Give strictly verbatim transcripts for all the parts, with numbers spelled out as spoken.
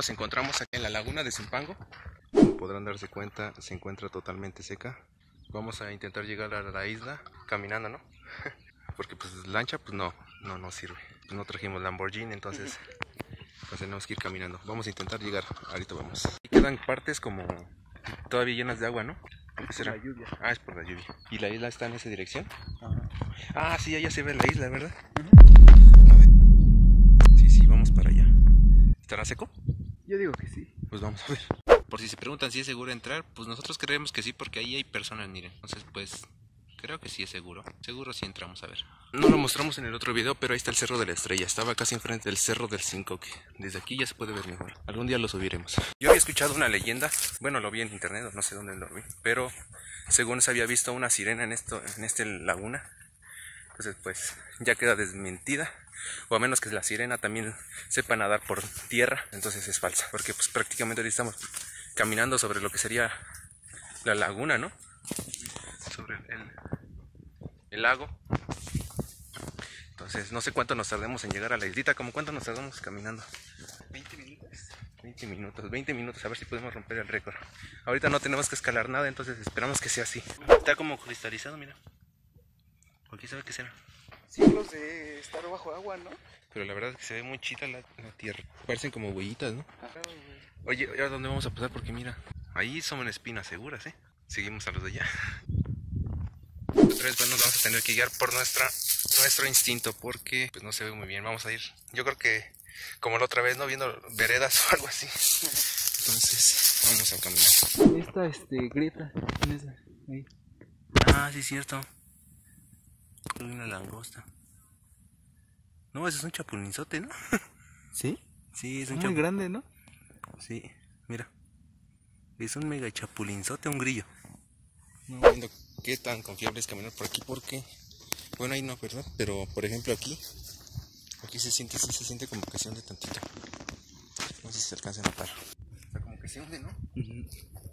nos encontramos aquí en la laguna de Zumpango. Como podrán darse cuenta, se encuentra totalmente seca. Vamos a intentar llegar a la isla caminando, ¿no? Porque pues lancha pues no, no nos sirve. Pues no trajimos Lamborghini, entonces pues tenemos que ir caminando. Vamos a intentar llegar, ahorita vamos. Y quedan partes como todavía llenas de agua, ¿no? Es por la lluvia. Ah, es por la lluvia. ¿Y la isla está en esa dirección? Ajá. Ah, sí, allá se ve la isla, ¿verdad? Uh-huh. A ver. Sí, sí, vamos para allá. ¿Estará seco? Yo digo que sí. Pues vamos a ver. Por si se preguntan si es seguro entrar, pues nosotros creemos que sí, porque ahí hay personas, miren. Entonces, pues, creo que sí es seguro. Seguro sí entramos, a ver. No lo mostramos en el otro video, pero ahí está el Cerro de la Estrella. Estaba casi enfrente del Cerro del Cinco, que desde aquí ya se puede ver mejor. Algún día lo subiremos. Yo había escuchado una leyenda, bueno, lo vi en internet, no sé dónde lo vi, pero según se había visto una sirena en esto, en este laguna. Entonces, pues, ya queda desmentida. O a menos que la sirena también sepa nadar por tierra, entonces es falsa. Porque pues prácticamente ahorita estamos caminando sobre lo que sería la laguna, ¿no? Sobre el, el lago. Entonces no sé cuánto nos tardemos en llegar a la islita. ¿Cómo cuánto nos tardamos caminando? veinte minutos. veinte minutos, veinte minutos, a ver si podemos romper el récord. Ahorita no tenemos que escalar nada, entonces esperamos que sea así. Está como cristalizado, mira. ¿Por qué sabe qué será? Siglos de estar bajo agua, ¿no? Pero la verdad es que se ve muy chita la, la tierra. Parecen como huellitas, ¿no? Ajá, güey. Oye, ¿a dónde vamos a pasar? Porque mira, ahí son espinas seguras, ¿eh? Seguimos a los de allá. Otra vez pues, nos vamos a tener que guiar por nuestra, nuestro instinto, porque pues no se ve muy bien. Vamos a ir, yo creo que como la otra vez, ¿no? Viendo veredas o algo así. Entonces, vamos a caminar. Esta, este, grieta. Esa, ahí. Ah, sí, es cierto. Hay una langosta. No, ese es un chapulinzote, ¿no? ¿Sí? Sí, es un Muy chapulinzote. grande, ¿no? Sí, mira. Es un mega chapulinzote, un grillo. No. Viendo qué tan confiable es caminar por aquí, porque bueno, ahí no, ¿verdad? Pero por ejemplo aquí, aquí se siente, sí se siente como que se hunde tantito. No sé si se alcanza a notar. O sea, como que se hunde, ¿no? Uh-huh.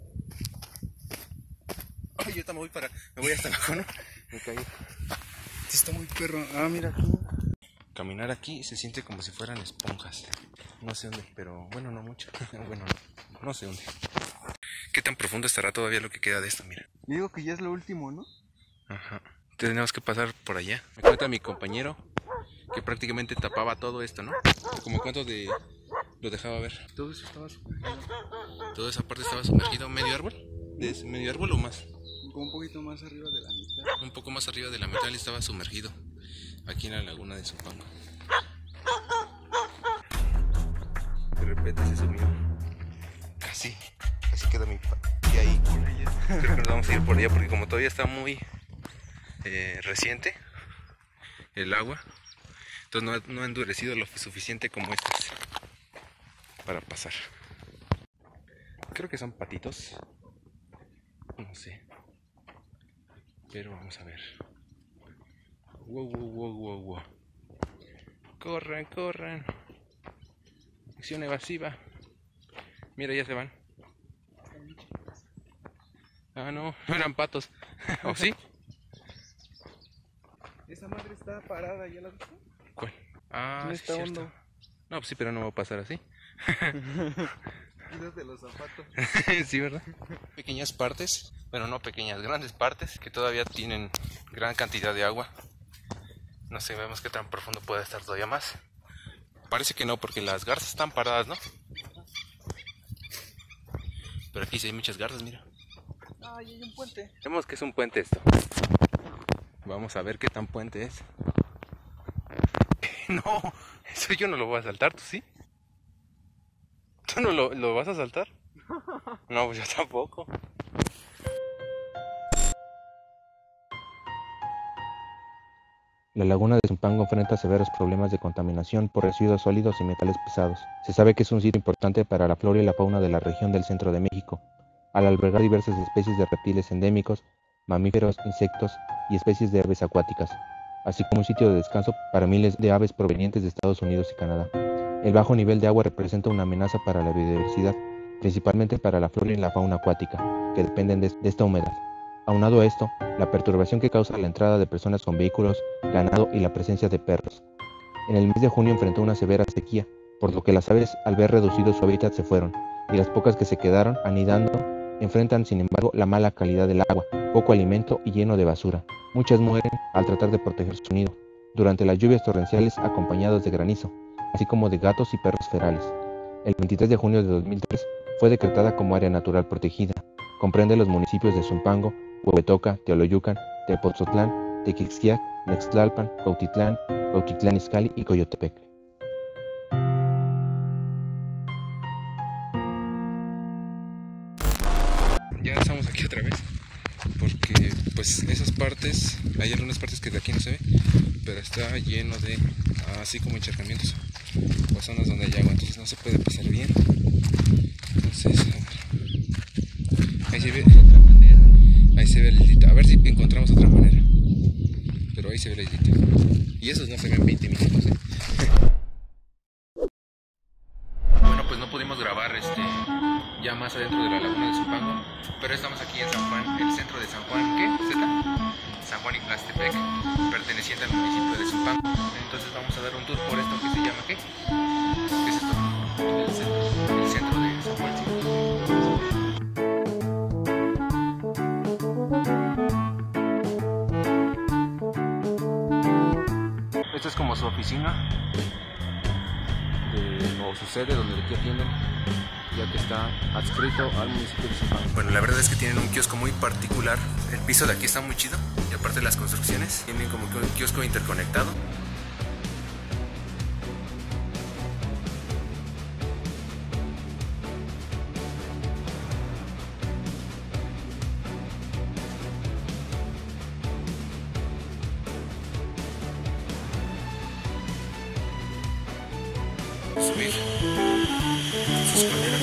Ay, yo también voy para, me voy hasta abajo, ¿no? Me caí. Sí, está muy perro. Ah, mira aquí. Caminar aquí se siente como si fueran esponjas. No se hunde, pero bueno, no mucho. Bueno, no, no se hunde. ¿Qué tan profundo estará todavía lo que queda de esto? Mira. Yo digo que ya es lo último, ¿no? Ajá. Tenemos que pasar por allá. Me cuenta mi compañero que prácticamente tapaba todo esto, ¿no? Como cuánto de lo dejaba ver. Todo eso estaba sumergido. Toda esa parte estaba sumergido. ¿Medio árbol? ¿De ese medio árbol o más? Como un poquito más arriba de la mitad. Un poco más arriba de la mitad estaba sumergido. Aquí en la laguna de Zumpango. De repente se sumió. Casi. Casi queda mi pie ahí. Creo que nos vamos a ir por allá porque como todavía está muy eh, reciente el agua, entonces no, no ha endurecido lo suficiente como estas para pasar. Creo que son patitos, no sé, pero vamos a ver. Wow, wow, wow, wow, wow. Corran, corran. Acción evasiva. Mira, ya se van. Ah, no, no eran patos. ¿O sí? Esa madre está parada, ¿ya la viste? ¿Cuál? Ah, No sí, está cierto. hondo. No, pues sí, pero no va a pasar así. Quítate los zapatos. Sí, ¿verdad? Pequeñas partes, bueno, no pequeñas, grandes partes que todavía tienen gran cantidad de agua. No sé, vemos qué tan profundo puede estar todavía más. Parece que no, porque las garzas están paradas, ¿no? Pero aquí sí hay muchas garzas, mira. Ah, ahí hay un puente. Vemos que es un puente esto. Vamos a ver qué tan puente es. No, eso yo no lo voy a saltar, ¿tú sí? ¿Tú no lo, lo vas a saltar? No, pues yo tampoco. La laguna de Zumpango enfrenta severos problemas de contaminación por residuos sólidos y metales pesados. Se sabe que es un sitio importante para la flora y la fauna de la región del centro de México, al albergar diversas especies de reptiles endémicos, mamíferos, insectos y especies de aves acuáticas, así como un sitio de descanso para miles de aves provenientes de Estados Unidos y Canadá. El bajo nivel de agua representa una amenaza para la biodiversidad, principalmente para la flora y la fauna acuática, que dependen de esta humedad. Aunado a esto, la perturbación que causa la entrada de personas con vehículos, ganado y la presencia de perros. En el mes de junio enfrentó una severa sequía, por lo que las aves, al ver reducido su hábitat, se fueron, y las pocas que se quedaron anidando enfrentan sin embargo la mala calidad del agua, poco alimento y lleno de basura. Muchas mueren al tratar de proteger su nido durante las lluvias torrenciales acompañadas de granizo, así como de gatos y perros ferales. El veintitrés de junio de dos mil tres fue decretada como área natural protegida. Comprende los municipios de Zumpango, Huehuetoca, Teoloyucan, Tepoztlán, Tequixquiac, Nextlalpan, Cuautitlán, Cuautitlán Izcalli y Coyotepec. Ya estamos aquí otra vez, porque pues esas partes, hay algunas partes que de aquí no se ve, pero está lleno de, así como encharcamientos o zonas donde hay agua, entonces no se puede pasar bien. Entonces, a ver, ahí se ve, ahí se ve la islita, a ver si encontramos otra manera, pero ahí se ve la islita, y esos no se ven veinte minutos, ¿eh? Bueno, pues no pudimos grabar este ya más adentro de la laguna de Zumpango, pero estamos aquí en San Juan, el centro de San Juan, ¿qué? ¿Zeta? San Juan Ixtlastepec, perteneciente al municipio de Zumpango. Entonces vamos a dar un tour por esto que se llama, ¿qué? ¿Qué es esto? El centro, el centro de San Juan, sí. Esta es como su oficina, de, o su sede donde aquí atienden, ya que está adscrito al municipio de Zumpango. Bueno, la verdad es que tienen un kiosco muy particular. El piso de aquí está muy chido, y aparte de las construcciones, tienen como que un kiosco interconectado. Subir sus escaleras.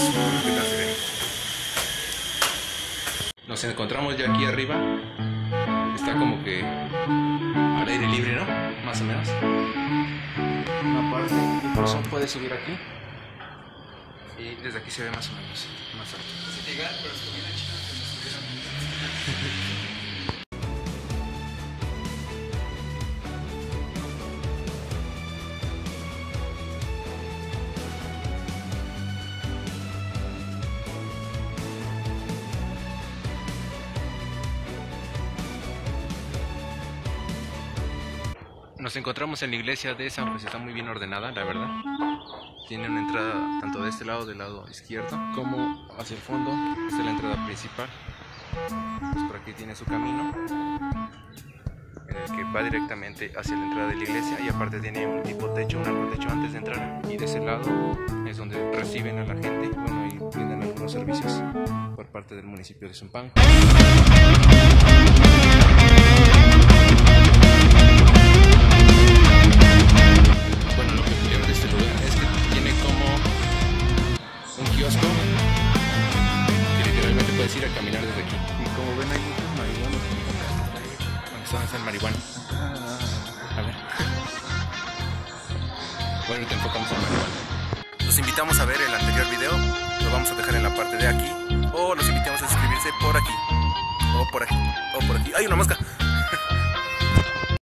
Nos encontramos ya aquí arriba. Está como que al aire libre, ¿no? Más o menos. Una parte, incluso puedes subir aquí. Y desde aquí se ve más o menos más alto. Sí, llegar, pero es comida china que nos subieron. Nos encontramos en la iglesia de San José, está muy bien ordenada, la verdad. Tiene una entrada tanto de este lado, del lado izquierdo, como hacia el fondo. Esta es la entrada principal. Pues por aquí tiene su camino, en el que va directamente hacia la entrada de la iglesia, y aparte tiene un tipo techo, un arco techo antes de entrar. Y de ese lado es donde reciben a la gente, bueno, y brindan algunos servicios por parte del municipio de Zumpango. Bueno, lo peculiar de este lugar es que tiene como un kiosco que literalmente puedes ir a caminar desde aquí. Y como ven, hay muchos marihuanos. ¿Dónde está el marihuana? A ver. Bueno, te enfocamos en marihuana. Los invitamos a ver el anterior video, lo vamos a dejar en la parte de aquí, o los invitamos a suscribirse por aquí, o por aquí, o por aquí. ¡Hay una mosca!